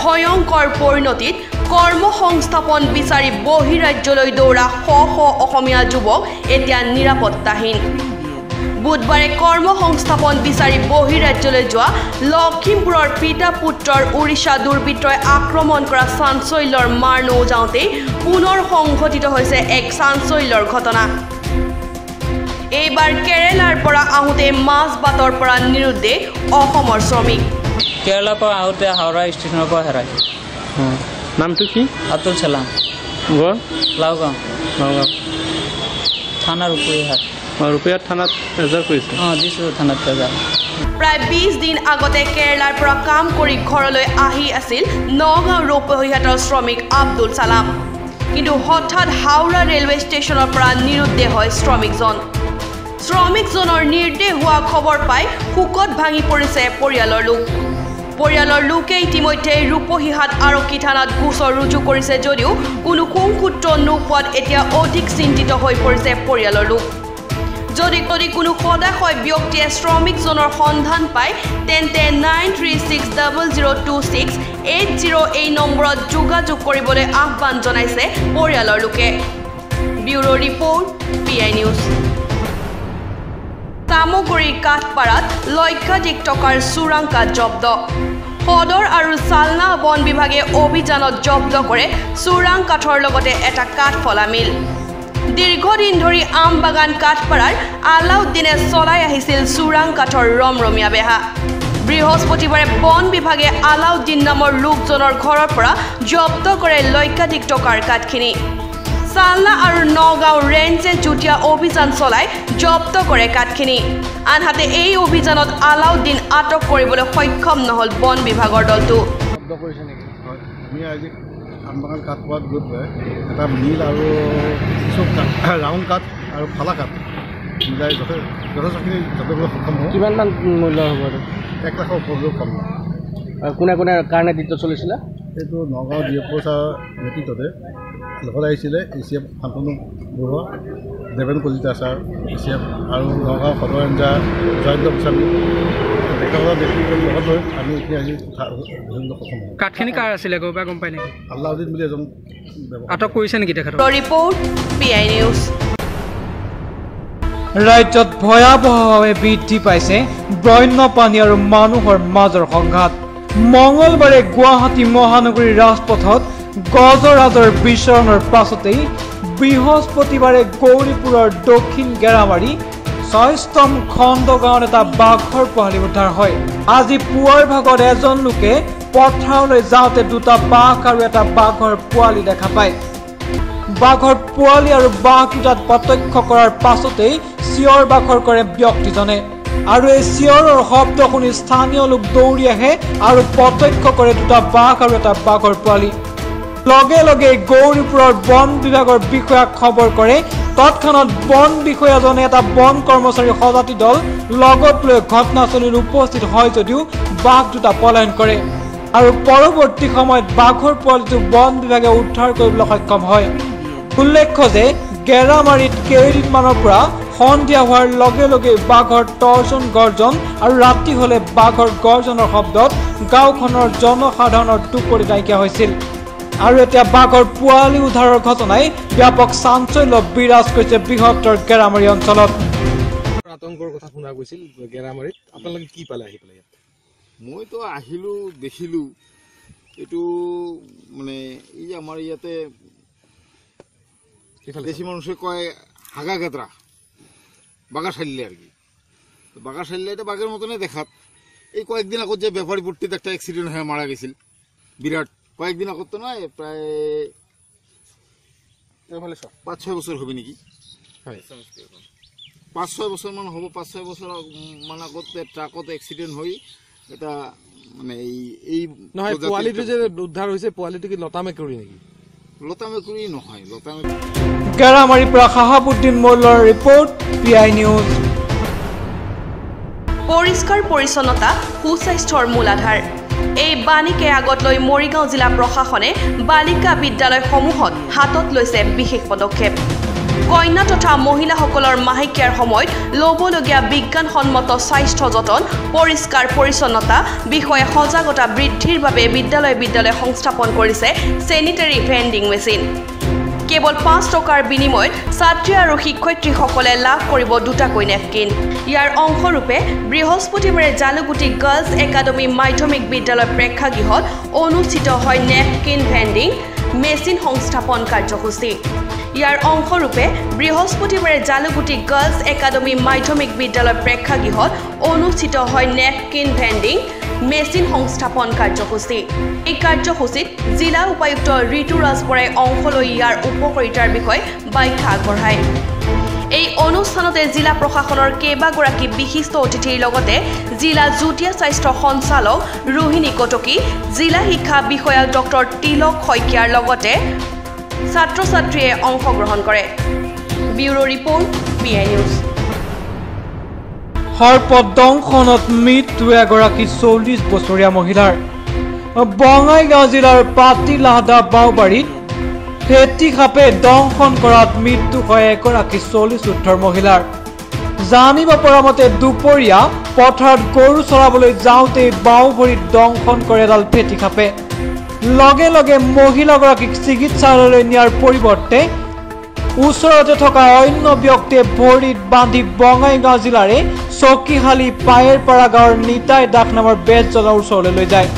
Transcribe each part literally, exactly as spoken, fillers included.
ভয়ংকৰ পৰিণতিত কৰ্মসংস্থাপন বিচাৰি বহিৰাজ্যলৈ দৌৰা শ শ অসমীয়া যুৱক এতিয়া নিৰাপত্তাহীন বুধবাৰে কৰ্মসংস্থাপন বিচাৰি বহিৰাজ্যলৈ যোৱা লখিমপুৰৰ পিতা পুত্ৰৰ উৰিষ্যা দুৰ্বৃত্তই আক্ৰমণ কৰা চাঞ্চল্যৰ মাৰ নৌ যাওঁতেই পুনৰ সংঘটিত হৈছে এক চাঞ্চল্যৰ ঘটনা এইবাৰ কেৰেলাৰ পৰা আহোঁতে মাছ বাটৰ পৰা নিৰুদ্দেশ অসমৰ শ্ৰমিক কেৰেলাৰ পৰা আহোঁতে হাওৰা ষ্টেচনৰ পৰা হেৰাই নামটো কি আতুল চালাম ঘৰ লাওগাঁও লাওগাঁও থানাৰ ৰূপৈহাট ৰূপৈহাট থানাত এজাহাৰ কৰিছে অঁ দিছোঁ থানাত এজাহাৰ প্ৰায় বিশ দিন আগতে কেৰেলাৰ পৰা কাম কৰি ঘৰলৈ আহি আছিল নগাঁও ৰূপৈহাটৰ শ্ৰমিক আব্দুল চালাম কিন্তু হঠাৎ হাওৰা ৰেলৱে ষ্টেচনৰ পৰা নিৰুদ্দেশ হয় শ্ৰমিকজন শ্ৰমিকজনৰ নিৰ্দেশ হোৱা খবৰ পাই শোকত ভাঙি পৰিছে পৰিয়ালৰ লোক পৰিয়ালৰ লোকে ইতিমধ্যে ৰূপৈহাট আৰক্ষী থানাত গোচৰ ৰুজু কৰিছে যদিও কোনো সংসূত্ৰ নোপোৱাত এতিয়া অধিক চিন্তিত হৈ পৰিছে পৰিয়ালৰ লোক যদি যদি কোনো সদাশয় ব্যক্তিয়ে শ্ৰমিকজনৰ সন্ধান পায় তেন্তে nine three six double zero' two six eight zero' এই নম্বৰত যোগাযোগ কৰিবলৈ আহ্বান জনাইছে পৰিয়ালৰ লোকে bureau report P I news চামগুৰিৰ কাঠপাৰাত লক্ষাধিক টকাৰ চোৰাং কাঠ জব্দ সদৰ আৰু চালনা বন বিভাগে অভিযানত জব্দ কৰে চোৰাং কাঠৰ লগতে এটা কাঠফলা মিল দীৰ্ঘদিন ধৰি আম বাগান কাঠপাৰাৰ আলাউদ্দিনে চলাই আহিছিল চোৰাং কাঠৰ ৰমৰমীয়া বেহা বৃহস্পতিবাৰে বন বিভাগে আলাউদ্দিন নামৰ লোকজনৰ ঘৰৰ পৰা জব্দ কৰে লক্ষাধিক টকাৰ কাঠখিনি চালনা আৰু নগাঁও ৰেঞ্জে যুটীয়া অভিযান চলাই জব্দ কৰে কাঠখিনি আনহাতে এই অভিযানত আলাউদ্দিন আটক কৰিবলৈ সক্ষম নহল বন বিভাগৰ দলটো আমবাগান কাঠ পোৱাত গৈ পেলাই এটা মিল আৰু কিছু ৰাউণ্ড কাঠ আৰু ফালা কাঠ মিলাই যথেষ্টখিনি যাবলৈ সক্ষম হ'ব কিমানমান মূল্য হ'ব এক লাখৰ ওপৰলৈ কম আৰু কোনে কোনে কাৰ নেতৃত্ব চলিছিলে এইটো নগাঁও ডি এফ অ' ছাৰৰ নেতৃত্বতে লগত আহিছিলে A C F Shantanu Baruah Deben Kalita sir A C F আৰু নগাঁও সদৰ ৰেঞ্জাৰ জয়ন্ত গোস্বামী তেখেতৰ নেতৃত্বৰ লগত লৈ আমি এতিয়া আজি ধৰিবলৈ সক্ষম হ'ম কাঠখিনি কাৰ আছিলে গৈ পাই গম পাই নেকি আল্লাউদ্দিন বুলি এজন আটক কৰিছে নেকি তেখেতক ৰিপৰ্ট পি আই নিউজ ৰাজ্যত ভয়াৱহভাৱে বৃদ্ধি পাইছে বন্যপ্ৰাণী আৰু মানুহৰ মাজৰ সংঘাত মঙলবাৰে গুৱাহাটী মহানগৰীৰ ৰাজপথত গজৰাজৰ বিচৰণৰ পাছতেই বৃহস্পতিবাৰে গৌৰীপুৰৰ দক্ষিণ গেৰামাৰী ছয়স্তম খণ্ড গাঁৱত এটা বাঘৰ পোৱালি উদ্ধাৰ হয় আজি পুৱাৰ ভাগত এজন লোকে পথাৰলৈ যাওঁতে দুটা বাঘ আৰু এটা বাঘৰ পোৱালি দেখা পায় বাঘৰ পোৱালি আৰু বাঘ দুটাত প্ৰত্যক্ষ কৰাৰ পাছতেই চিঞৰ বাখৰ কৰে ব্যক্তিজনে আৰু এই চিঞৰৰ শব্দ শুনি স্থানীয় লোক দৌৰি আহে আৰু প্ৰত্যক্ষ কৰে দুটা বাঘ আৰু এটা বাঘৰ পোৱালি লগে লগে গৌৰীপুৰৰ বন বিভাগৰ বিষয়াক খবৰ কৰে তৎক্ষণাত বন বিষয়াজনে এটা বন কৰ্মচাৰী সজাতি দল লগত লৈ ঘটনাস্থলীত উপস্থিত হয় যদিও বাঘ দুটা পলায়ন কৰে আৰু পৰৱৰ্তী সময়ত বাঘৰ পোৱালিটো বন বিভাগে উদ্ধাৰ কৰিবলৈ সক্ষম হয় উল্লেখ্য যে গেৰামাৰীত কেইদিনমানৰ পৰা সন্ধিয়া হোৱাৰ লগে লগে বাঘৰ তৰ্জন গৰ্জন আৰু ৰাতি হলে বাঘৰ গৰ্জনৰ শব্দত গাঁওখনৰ জনসাধাৰণৰ টোপনি নাইকিয়া হৈছিল আৰু এতিয়া বাঘৰ পোৱালি উদ্ধাৰৰ ঘটনাই ব্যাপক চাঞ্চল্য বিৰাজ কৰিছে বৃহত্তৰ গেৰামাৰী অঞ্চলত আতংকৰ কথা শুনা গৈছিল গেৰামাৰীত আপোনালোকে কি পালে আহি পেলাই মইতো আহিলোঁ দেখিলোঁ এইটো মানে এই যে আমাৰ ইয়াতে বেশি মানুষে কয় হাগা গেতরা বাঘা সাইলে আর কি বাঘা সাইলে এটা বাঘের মতনই দেখাত এই কয়েকদিন আগত যে ব্যাপারী পট্টিতে একটা অ্যাক্সিডেন্ট হয়ে মারা গেছিল বিরাট কয়েকদিন আগত তো নয় প্রায় পাঁচ ছয় বছর হবে নাকি পাঁচ ছয় বছর মান হব পাঁচ ছয় বছর মান আগত ট্রাকত অ্যাক্সিডেন্ট হয়ে এটা মানে এই এই নহয় পোৱালিটো যে উদ্ধাৰ হৈছে পোৱালিটো কি লতা মেকুৰী নেকি লতা মেকুৰী নহয় লতা মেকুৰী গেৰামাৰীৰ পৰা শাহাবুদ্দিন মোল্লাৰ ৰিপৰ্ট পি আই নিউজ পৰিষ্কাৰ পৰিচ্ছন্নতা সুস্বাস্থ্যৰ মূল আধাৰ এই বাণীকে আগত লৈ মৰিগাঁও জিলা প্ৰশাসনে বালিকা বিদ্যালয়সমূহত হাতত লৈছে বিশেষ পদক্ষেপ কন্যা তথা মহিলাসকলৰ মাহেকীয়াৰ সময়ত ল'বলগীয়া বিজ্ঞানসন্মত স্বাস্থ্য যতন পৰিষ্কাৰ পৰিচ্ছন্নতা বিষয়ে সজাগতা বৃদ্ধিৰ বাবে বিদ্যালয় বিদ্যালয় সংস্থাপন কৰিছে চেনিটাৰী ভেণ্ডিং মেচিন। কেৱল পাঁচ টকাৰ বিনিময়ত ছাত্ৰী আৰু শিক্ষয়িত্ৰীসকলে লাভ কৰিব দুটাকৈ নেপকিন। ইয়াৰ অংশৰূপে বৃহস্পতিবাৰে জালুকুটি গাৰ্লছ একাডেমী মাধ্যমিক বিদ্যালয় প্ৰেক্ষাগৃহত অনুষ্ঠিত হয় নেপকিন ভেণ্ডিং মেচিন সংস্থাপন কাৰ্যসূচী। ইয়াৰ অংশৰূপে বৃহস্পতিবাৰে জালুকুটি গাৰ্লছ একাডেমী মাধ্যমিক বিদ্যালয় প্ৰেক্ষাগৃহত অনুষ্ঠিত হয় নেপকিন ভেণ্ডিং মেচিন সংস্থাপন কাৰ্যসূচী। এই কাৰ্যসূচীত জিলা উপায়ুক্ত ঋতুৰাজ বৰাই অংশ লৈ ইয়াৰ উপকাৰিতাৰ বিষয়ে ব্যাখ্যা আগবঢ়ায়। এই অনুষ্ঠানতে জিলা প্ৰশাসনৰ কেইবাগৰাকী বিশিষ্ট অতিথিৰ লগতে জিলা যুটীয়া স্বাস্থ্য সঞ্চালক ৰোহিণী কটকী, জিলা শিক্ষা বিষয়া ডক্টৰ তিলক শইকীয়াৰ লগতে ছাত্ৰ ছাত্ৰীয়ে অংশগ্ৰহণ কৰে। Bureau report P I news. সৰ্পদংশনত মৃত্যু এগৰাকী চল্লিছ বছৰীয়া মহিলাৰ। বঙাইগাঁও জিলাৰ পাতিলাহদা বাওবাৰীত ফেটি সাপে দংশন কৰাত মৃত্যু হয় এগৰাকী চল্লিছ ঊৰ্ধৰ মহিলাৰ। জানিব পৰা মতে দুপৰীয়া পথাৰত গৰু চৰাবলৈ যাওঁতেই বাওঁ ভৰিত দংশন কৰে এডাল ফেটি সাপে। লগে লগে মহিলাগৰাকীক চিকিৎসালয়লৈ নিয়াৰ পৰিৱৰ্তে ওচৰতে থকা অন্য ব্যক্তিয়ে ভৰিত বান্ধি বঙাইগাঁও জিলাৰে চকীশালী পায়েৰপাৰা গাঁৱৰ নিতাই দাস নামৰ বেজজনৰ ওচৰলৈ লৈ যায়।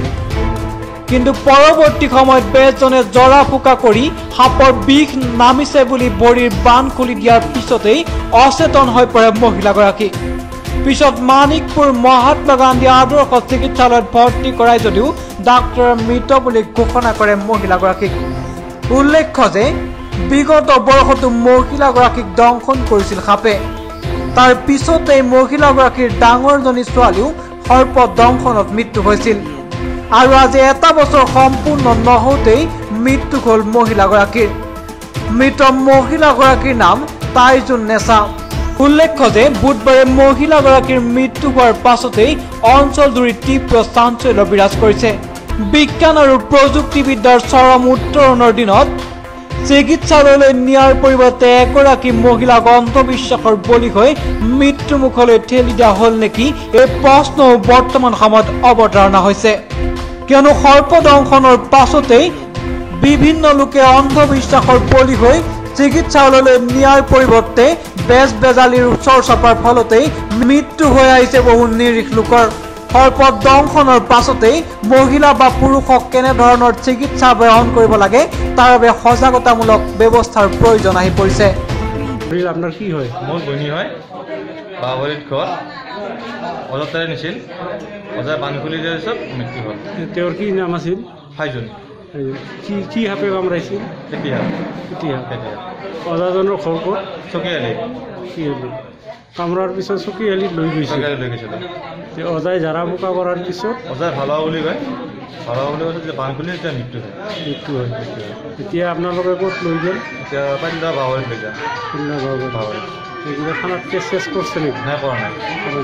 কিন্তু পৰৱৰ্তী সময়ত বেজজনে জৰা ফুকা কৰি সাপৰ বিষ নামিছে বুলি ভৰিৰ বান্ধ খুলি দিয়াৰ পিছতেই অচেতন হৈ পৰে মহিলাগৰাকী। পিছত মানিকপুৰ মহাত্মা গান্ধী আদৰ্শ চিকিৎসালয়ত ভৰ্তি কৰাই যদিও ডাক্তৰে মৃত বুলি ঘোষণা কৰে মহিলাগৰাকীক। উল্লেখ্য যে বিগত বৰ্ষতো মহিলাগৰাকীক দংশন কৰিছিল সাপে। তাৰ পিছতেই মহিলাগৰাকীৰ ডাঙৰজনী ছোৱালীও সৰ্প দংশনত মৃত্যু হৈছিল। আৰু আজি এটা বছৰ সম্পূৰ্ণ নহওঁতেই মৃত্যু হ'ল মহিলাগৰাকীৰ। মৃত মহিলাগৰাকীৰ নাম তাইজুন নেছা। উল্লেখ্য যে বুধবাৰে মহিলাগৰাকীৰ মৃত্যু হোৱাৰ পাছতেই অঞ্চলজুৰি তীব্ৰ চাঞ্চল্য বিৰাজ কৰিছে। বিজ্ঞান আৰু প্ৰযুক্তিবিদ্যাৰ চৰম উত্তৰণৰ দিনত চিকিৎসালয়লৈ নিয়াৰ পৰিৱৰ্তে এগৰাকী মহিলাক অন্ধবিশ্বাসৰ বলি হৈ মৃত্যুমুখলৈ ঠেলি দিয়া হ'ল নেকি এই প্ৰশ্নও বৰ্তমান সময়ত অৱতাৰণা হৈছে। কিয়নো সৰ্পদংশনৰ পাছতেই বিভিন্ন লোকে অন্ধবিশ্বাসৰ বলি হৈ চিকিৎসালয়লৈ নিয়াৰ পৰিৱৰ্তে বেজ বেজালিৰ ওচৰ চপাৰ ফলতেই মৃত্যু হৈ আহিছে বহু নিৰীহ লোকৰ। সৰ্পদংশনৰ পাছতেই মহিলা বা পুৰুষক কেনেধৰণৰ চিকিৎসা গ্ৰহণ কৰিব লাগে তাৰ বাবে সজাগতামূলক ব্যৱস্থাৰ প্ৰয়োজন আহি পৰিছে। আপোনাৰ কি হয়? মোৰ বনি হয় বাবৰিত ঘৰ অজতাৰে নিছিল অজাই বান্ধ খুলি দিয়াৰ পিছত মৃত্যু হ'ল। তেওঁৰ কি নাম আছিল? ফাইজুন। কি কি সাপে কামৰাইছিল? ফেটি সাপ। ফেটি সাপ। অজাজনৰ ঘৰ ক'ত? চকীয়ালি। চকীয়ালি। কামৰাৰ পিছত চকীয়ালিত লৈ গৈছিল। লৈ গৈছিল। অজাই জাৰা ফুকা কৰাৰ পিছত অজাই ভাল হোৱা বুলি কয়। ভাল হোৱা বুলি কৈছে যে বান্ধ খুলি এতিয়া মৃত্যু হয়। মৃত্যু হয়। এতিয়া আপোনালোকে ক'ত লৈ গ'ল? এতিয়া পাঞ্জা বাবৰিত লৈ যায়। পাঞ্জা বাবৰিত। বাবৰিত। এইবিলাক থানাত কেছ চেছ কৰিছে নেকি? নাই কৰা নাই।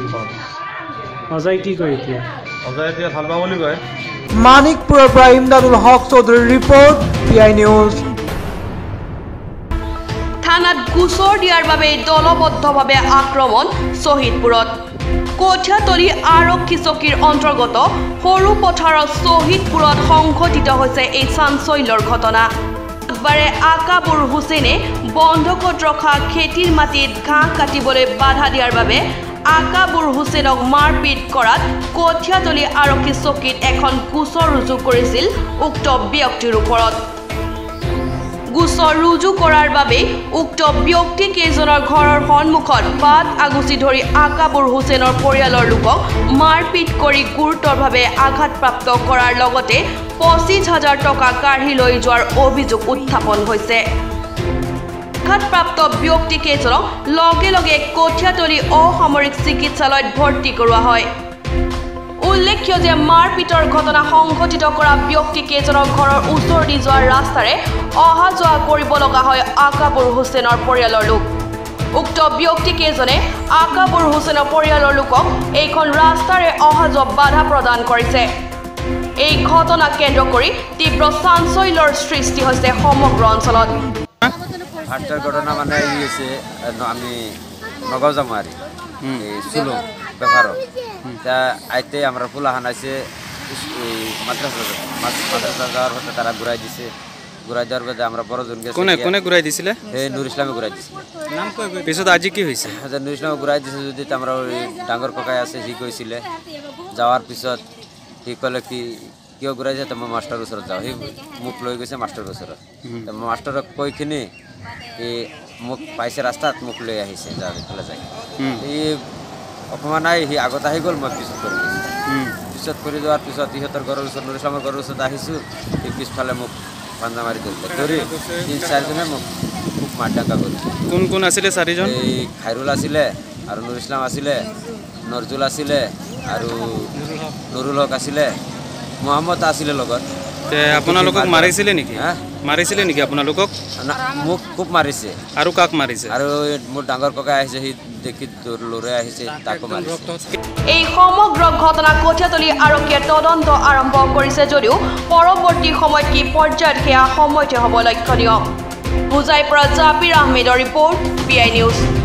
অজাই কি কয় এতিয়া? অজাই এতিয়া ভাল পাওঁ বুলি কয়। মানিকপুৰৰ পৰা ইমদাদুল হক চৌধুৰীৰ ৰিপৰ্ট পি আই নিউজ। থানাত গোচৰ দিয়াৰ বাবে দলবদ্ধভাৱে আক্ৰমণ শ্বহীদপুৰত। কঠীয়াতলী আৰক্ষী চকীৰ অন্তৰ্গত সৰু পথাৰৰ শ্বহীদপুৰত সংঘটিত হৈছে এই চাঞ্চল্যৰ ঘটনা। বুধবাৰে আকাবুৰ হুছেইনে বন্ধকত ৰখা খেতিৰ মাটিত ঘাঁহ কাটিবলৈ বাধা দিয়াৰ বাবে আকাবুৰ হুছেইনক মাৰপিট কৰাত কঠীয়াতলী আৰক্ষী চকীত এখন গোচৰ ৰুজু কৰিছিল উক্ত ব্যক্তিৰ ওপৰত। গোচৰ ৰুজু কৰাৰ বাবে উক্ত ব্যক্তি কেইজনৰ ঘৰৰ সন্মুখত বাট আগুচি ধৰি আকাবুৰ হুছেইনৰ পৰিয়ালৰ লোকক মাৰপিট কৰি গুৰুতৰভাৱে আঘাতপ্ৰাপ্ত কৰাৰ লগতে পঁচিছ হাজাৰ টকা কাঢ়ি লৈ যোৱাৰ অভিযোগ উত্থাপন হৈছে। আঘাতপ্ৰাপ্ত ব্যক্তি কেইজনক লগে লগে কঠীয়াতলী অসামৰিক চিকিৎসালয়ত ভৰ্তি কৰোৱা হয়। উল্লেখ্য যে মাৰপিটৰ ঘটনা সংঘটিত কৰা ব্যক্তি কেইজনৰ ঘৰৰ ওচৰেদি যোৱা ৰাস্তাৰে অহা যোৱা কৰিব লগা হয় আকাবুৰ হুছেইনৰ পৰিয়ালৰ লোক। উক্ত ব্যক্তি কেইজনে আকাবুৰ হুছেইনৰ পৰিয়ালৰ লোকক এইখন ৰাস্তাৰে অহা যোৱা বাধা প্ৰদান কৰিছে। এই ঘটনাক কেন্দ্ৰ কৰি তীব্ৰ চাঞ্চল্যৰ সৃষ্টি হৈছে সমগ্ৰ অঞ্চলত। ফার্স্টের ঘটনা মানে ই হয়েছে আমি নগাঁও যাবো আর এই চুলো ব্যাপারও তা আইতে আমরা ফুলা হানাইছে এই মাদ্রাসা মাদ্রাসা যাওয়ার হতে তারা ঘুরাই দিছে ঘুরাই দেওয়ার বাদে আমরা বড়জন গেছে কোনে কোনে ঘুরাই দিছিলে এই নুর ইসলামে ঘুরাই দিছিল পিছত আজি কি হয়েছে নুর ইসলামে ঘুরাই দিছে যদি আমরা ওই ডাঙ্গর ককাই আছে সি কইছিলে যাওয়ার পিছত সি কলে কি কিয় ঘূৰাই যায় মই মাষ্টাৰৰ ওচৰত যাওঁ সি মোক লৈ গৈছে মাষ্টাৰৰ ওচৰত মাষ্টাৰক কৈখিনি এই মোক পাইছে ৰাস্তাত মোক লৈ আহিছে যাওঁ এইফালে যায় সি অকণমান নাই সি আগত আহি গ'ল মই পিছত কৰি গৈছোঁ পিছত কৰি যোৱাৰ পিছত ইহঁতৰ ঘৰৰ ওচৰত নুৰ ইছলামৰ ঘৰৰ ওচৰত আহিছোঁ সি পিছফালে মোক পাঞ্জা মাৰি ধৰিলে ধৰি তিনি চাৰিজনে মোক খুব মাৰডাংগা কৰিছে কোন কোন আছিলে চাৰিজন এই খাইৰুল আছিলে আৰু নুৰ ইছলাম আছিলে নজৰুল আছিলে আৰু নুৰুল হক আছিলে মোহাম্মদ আছিলে লগত তে আপোনালোকক মাৰিছিলে নেকি মাৰিছিলে নেকি আপোনালোকক মোক খুব মাৰিছে আৰু কাক মাৰিছে আৰু মোৰ ডাঙৰ ককাই আহিছে সি দেখি লৰাই আহিছে তাকো মাৰিছে এই সমগ্ৰ ঘটনা কঠিয়াতলী আৰক্ষীয়ে তদন্ত আৰম্ভ কৰিছে যদিও পৰৱৰ্তী সময়ত কি পৰ্যায়ত সেয়া সময়তে হ'ব লক্ষণীয় বুজাই পৰা জাবিৰ আহমেদৰ ৰিপৰ্ট পি আই নিউজ